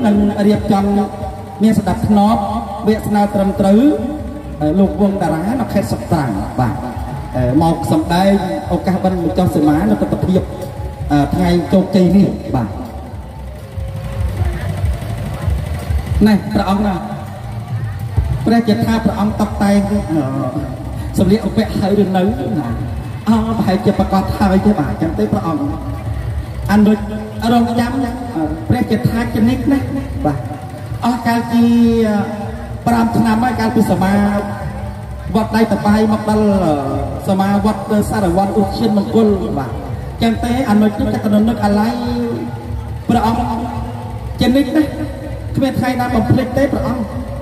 នឹងរៀបចំមានស្ដាប់ធ្នាប់វាសនាត្រឹមត្រូវលោកវងតារានៅខេត្តសុខត្រាំងបាទមកសម្ដែងឱកាសបិណ្ឌចុះសីមានៅទិដ្ឋភាពថ្ងៃជោគជ័យនេះបាទណែព្រះអង្គណាព្រះជាថាព្រះអង្គតបតែងសម្លៀកបំពាក់ហើយឬនៅប្រហែលជាប្រកាសហើយទេបាទចឹងទេព្រះអង្គអានដូចរងចាំព្រះជាថាចនិកណាបាទអស់កាលជា5ឆ្នាំហើយកាលពីសមាវត្តដៃតបាយមកដល់សមាវត្តសារវត្តឧទ្យានមង្គលបាទចឹងទេអានុចនេះតែកណ្ដុននឹកអាឡ័យព្រះអង្គចនិកណាគ្មានថ្ងៃណាបំភ្លេចទេព្រះអង្គ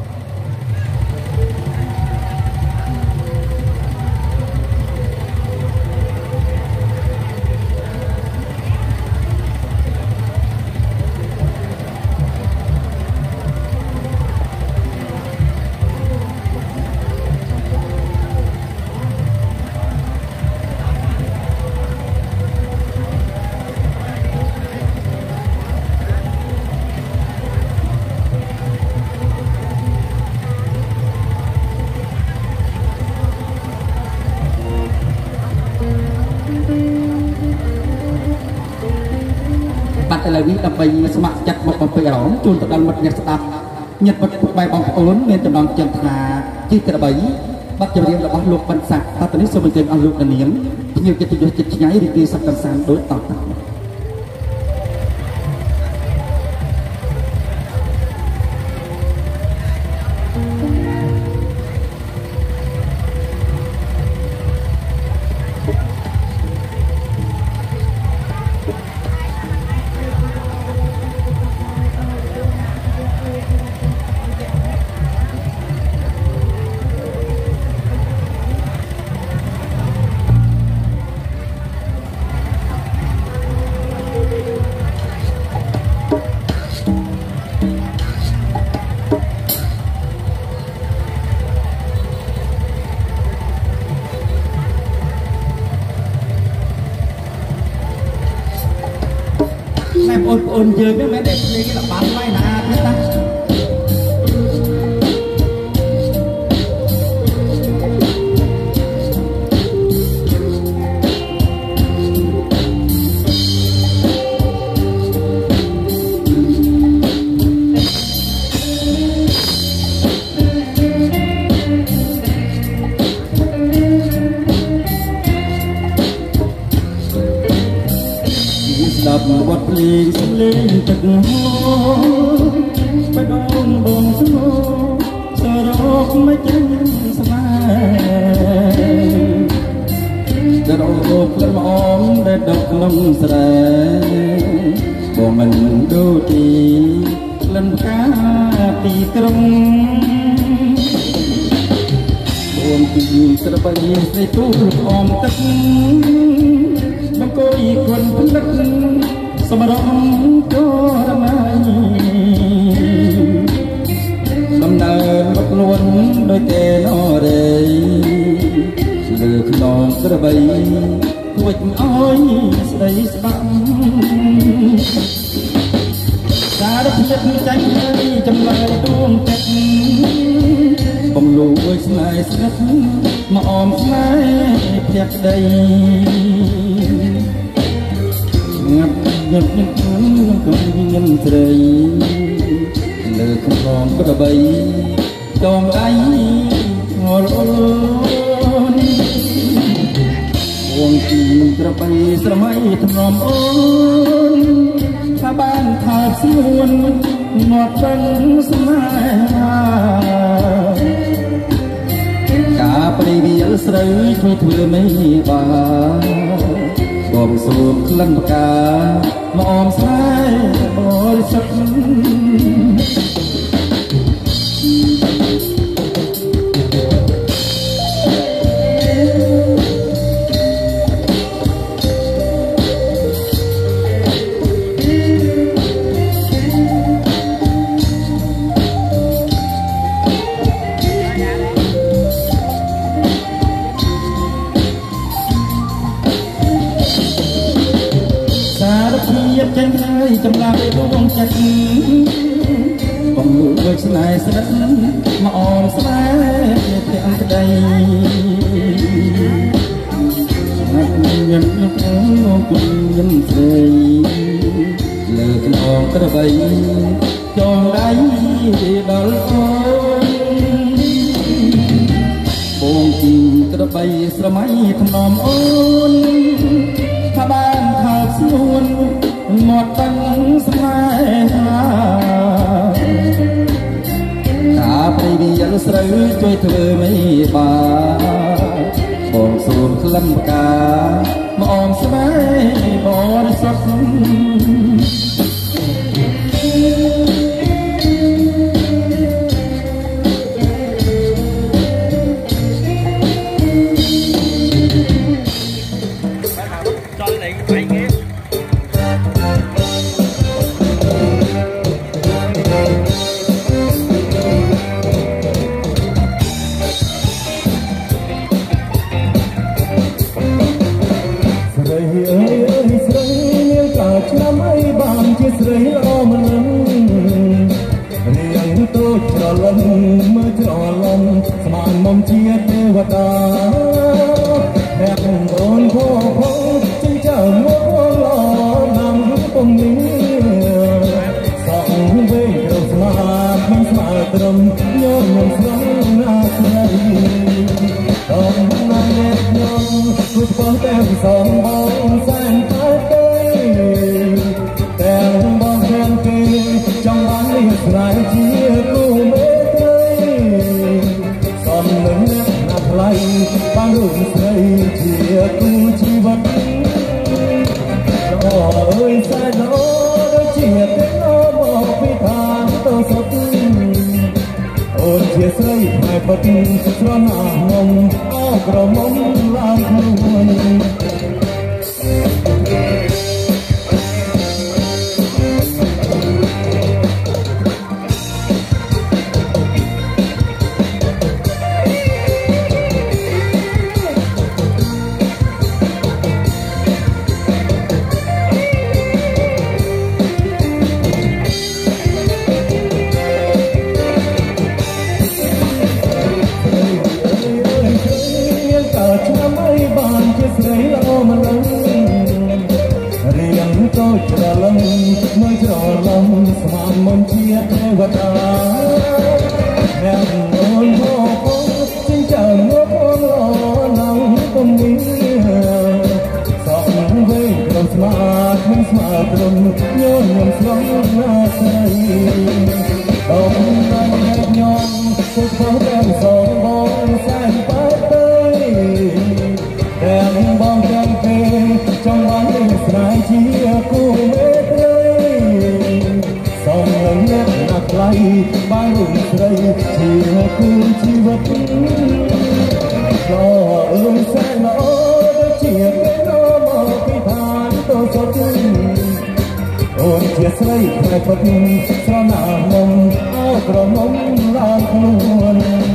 ឥឡូវនេះដើម្បីស្ម័គ្រចិត្តមកបំពេញអារម្មណ៍ជូនទៅដល់មិត្តអ្នកស្ដាប់ញាតិមិត្តបែបបងប្អូនមានចំណងជើងថាជីក្របីបទចម្រៀងរបស់លោកប៊ិនសាក់តទៅនេះសូមអញ្ជើញអស់លោកនាងភ្ញៀវកិត្តិយសចិត្តឆ្ងាយរីករាយសក្តិសានដូចតទៅអូនយើងមិនមែនតែលេងល្បាតឡើយណាទេតាវត្តលេងសំលេងទឹកហូរបដងបងស្មោសរកមិនចេញស្មាដរោគក្លិនអមដែលដកក្នុងស្រែបងមិនដូចទីក្លិនផ្កាទីក្រុងបងពីស្របីស្រីទូលអមទឹកបង្គយគ្រាន់ផ្លឹកសម្រងចរណៃដំណើរមកខ្លួនដោយទេនរេលើខ្នងក្របីគួចអើយស្ដីស្ដាប់សារភាពចាញ់ហើយចម្លើយដួងចិត្តបំលូអើយស្នេហ៍ស្និទ្ធមកអមស្នេហ៍ភក្តីងាប់ញាប់ញឹកខ្ញុំក៏ញញស្រីលើខ្នងក្របីដងដៃងល់អូនវងទីក្របីស្រមៃថ្នមអូនថាបានថាស្នួនងាត់បិណ្ឌស្នេហាការព្រីវាលស្រូវធ្វើមិនបានបងសួរក្លិនផ្កាមកអមស្នេហ៍បរិសុទ្ធចេញហើយចម្លាក់ដួងចិត្តស្នេហ៍ស្និទ្ធមកអមស្នេហ៍ទាំងក្តីញញឹមខ្ញុំគុំញឹមស្រីលើខ្នងក្របីចងដៃដល់អូនបងជីក្របីស្រមៃថ្នមអូនថាបានថាស្នួនមាត់តាំងស្នេហាតាព្រៃវាលស្រូវជួយធ្វើមិនបានបងសូមក្លិនផ្កាមកអមស្នេហ៍បរិសុទ្ធឆ្នាំអីបានជាស្រីល្អមិនលឹងរៀងតូចច្រឡំមើលច្រឡំស្មានមុំជាទេវតាតែអូនพ่อផងចិញ្ចើមកល្អណាំពុំនេះសងវេរស្មាតមិនស្មើត្រឹមញោមមិនស្ងណាស្រីតំណាងខ្ញុំគូបងតែសងបងសែនតែចង់បានលៀបស្នេហ៍ជាគូមេត្រីសំនឹងណាស់ថ្លៃបានរួមស្រីជាគូជីវិតល្អអើយសែនល្អដូចជាទេវមកពីឋានទៅសុទ្ធអូនជាស្រីខ្មែរពិតស្រណាស់ងំអោក្រមុំឡើងខ្លួនច្រឡំមើលច្រឡំស្មានមុនជាទេវតាអ្នកអូនបងចិញ្ចឹមមកអូនល្អណាស់ពុំនេះសងវេក្រុមស្មាតមិនស្មើត្រឹមញោមខ្ញុំស្ងណាស្រីតំណាងខ្ញុំពុកផងតែសងបងសែនបែបទៅទាំងបងទាំងគេចង់បានលៀបស្នេហ៍ជាគូមេត្រីសំនឹងអ្នកណាស់ថ្លៃបានរួមស្រីជាគូជីវិតក៏អើយសែនល្អដូចជាគេមកពីឋានទៅសុទ្ធអូនជាស្រីតែពិតស្រណាស់មុំអោក្រមុំឡើងខ្លួន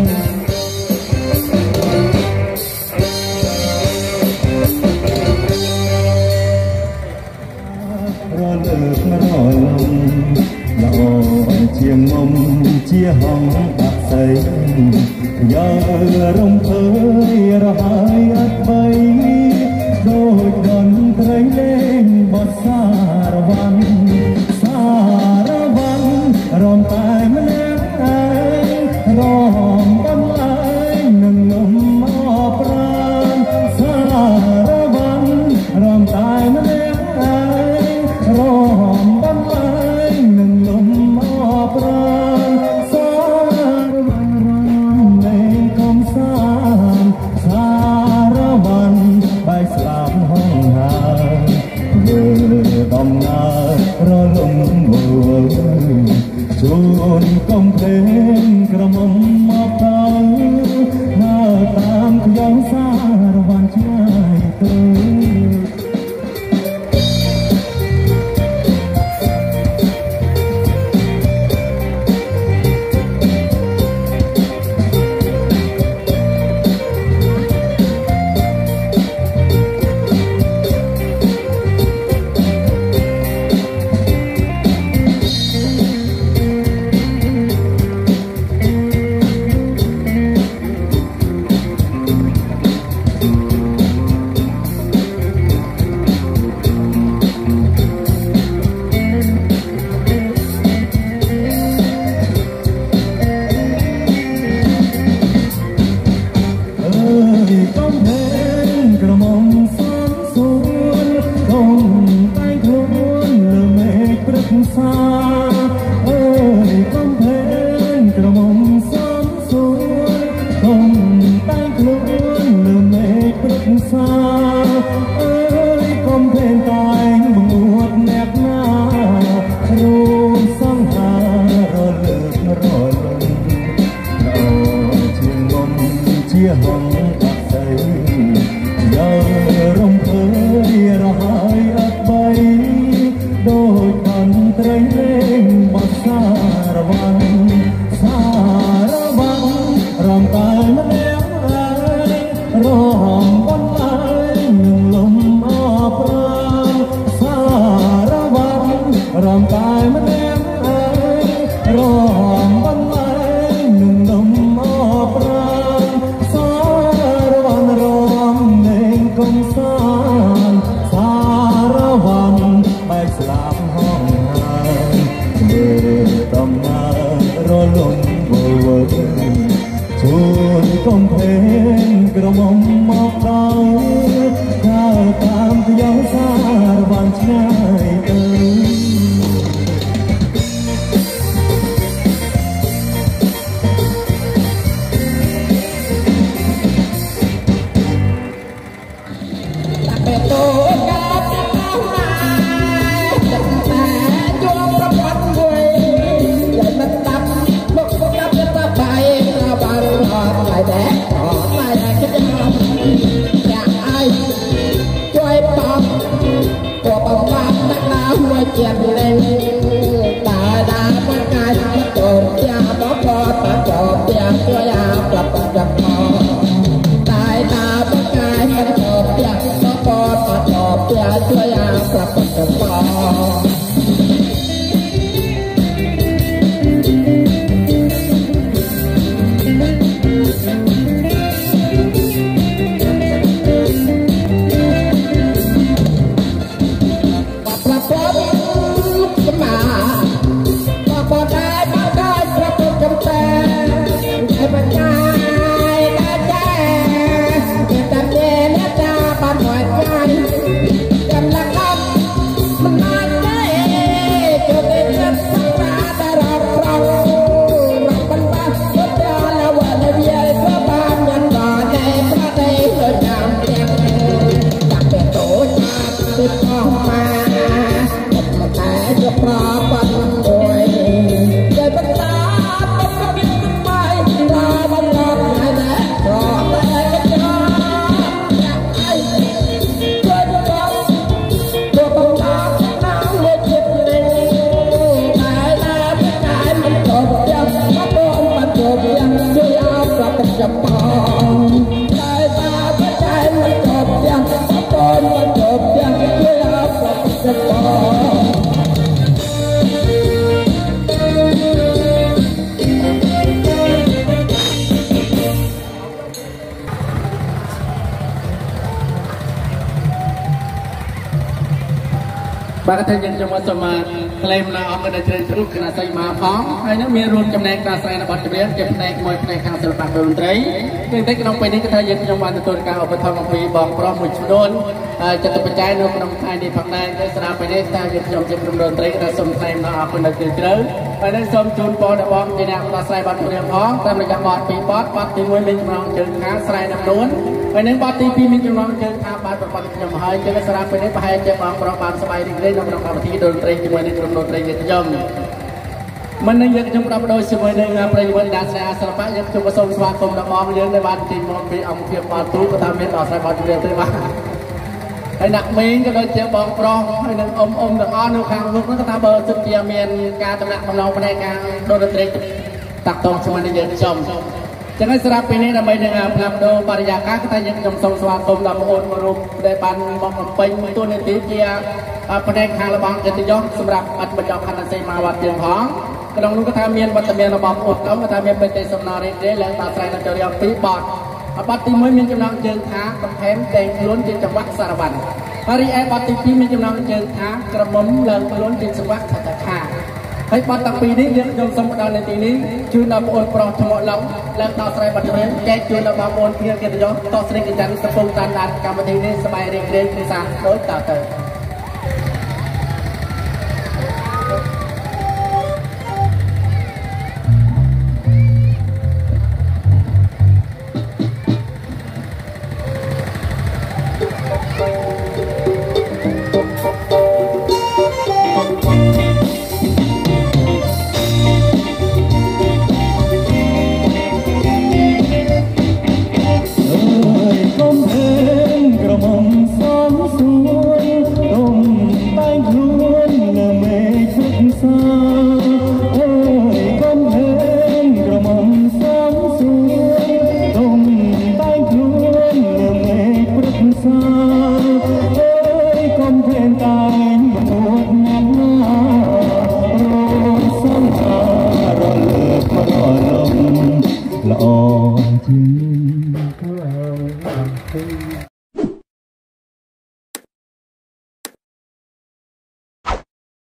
រលើករលំល្អជាងមុំជាហងដាក់ស្អីយករំភើយរហើយអត់បីដូចដនត្រីលេងបត់សារវ៉ាន់សារវ៉ាន់រំតែម្នាក់ឯងរំបំលែងនឹងនំមកប្រានសារវ៉ាន់រំតែម្នាក់ឯងរំបំលែងនឹងនំមកប្រានសារវ៉ាន់លេងកុំសានសារវ៉ាន់បែកស្លាប់ហងហើយដំណើររលំមើលជួនកុំភ្លេងក្រមុំមកទៅហើតាមខ្ញុំសារវ៉ាន់ឆ្ងាយទៅมบันไลหนุ่มนมอปราสารวันรวมเน่งกงสารสารวันไปสลามห้องหายเมื่อตำนานรอลงบัวชวนกงเพลงกระหม่อมมอกดาวข้าวตามพยองสารวันชายเอ๋ยเจียนเล่นตาดาปากกาโจดยาบกอตาจอบเตียงตัวยาปรับจับคอตายตาปากกาโจดยาบกอตาจอบเตียงตัวยาปรับจับคอบางท่านยังจะมาสมาเคลมนาออกกันในเชิงรุกขณะใส่มาพร้อมให้นักเมียรวมจำแนกการใส่ในบัตรเรียนเก็บแนกมวยในข้างศิลปะดนตรีซึ่งเด็กน้องไปนี้ก็ทายยังจังหวัดตัวการออกไปทำปีบอกพร้อมมุชโดนจะต้องไปใจน้องน้องไทยในฝั่งในได้สนามไปนี้ทายยังจำจะดนตรีก็สมเคลมนาออกกันในเชิงรุกไปได้สมจูนปอดบอมจีนักการใส่บัตรเรียนพร้อมแต่ระยะบอดปีบอดบัตรตีมวยมีจำนวนเชิงขาใส่น้ำล้วนไปนั้นบัตรตีปีมีจำนวนเชิงขาบัตรประกอบจำหายจะได้สนามไปนี้ไปให้เจ้าบอมประกอบสบายดีเลยน้องน้องการที่ดนตรีជាមួយនឹងក្រុមดนตรีយន្តយមមិននឹងយើងខ្ញុំប្រាប់ដោយជាមួយនឹងប្រិយមិត្តដែលស្អាតសិល្បៈយើងខ្ញុំសូមស្វាគមន៍ដល់បងយើងដែលបានជិះមកពីអង្គភាពបាល់ទូក៏តាមមានដល់ស្រ័យបាល់ជំនឿទៅបាទហើយអ្នកមីងក៏ដូចជាបងប្រុសហើយនឹងអ៊ំទាំងអស់នៅខាងមុខនោះក៏ថាបើសិនជាមានការតំណាក់តំណងផ្នែកការដនតរីតាក់ទងជាមួយនឹងយើងខ្ញុំចឹងហើយសម្រាប់ពេលនេះដើម្បីនឹងផ្លាស់ប្ដូរបរិយាកាសក៏តែយើងខ្ញុំសូមស្វាគមន៍ដល់បងប្អូនមួយរូបដែលបានមកបំពេញតួនាទីជាផ្នែកខាងលបងកិត្តិយសសម្រាប់អត្តបញ្ចប់ខណ្ឌសេមាវត្តយើងផងក្នុងនោះក៏ថាមានវត្តមានរបស់បងប្អូនក៏ថាមានបេតិសំណរេដេឡើងតាស្រ័យនៅចូលរៀងពីបទបទទី1មានចំណងជើងថាបន្ថែមតែងខ្លួនជាចង្វាក់សារវ័នហើយរីឯបទទី2មានចំណងជើងថាក្រមុំឡើងខ្លួនជាចង្វាក់ខតខាហើយបទទាំងពីរនេះយើងខ្ញុំសូមផ្ដល់នៅទីនេះជូនដល់បងប្អូនប្រុសថ្មឡើងដល់ស្រ័យបាត់រៀនចែកជូនដល់បងប្អូនគ្នាកិត្តិយសតស្រីកិច្ចកំពុងតាមដានកម្មវិធីនេះសប្បាយរីករាយពិសាដូចតទៅ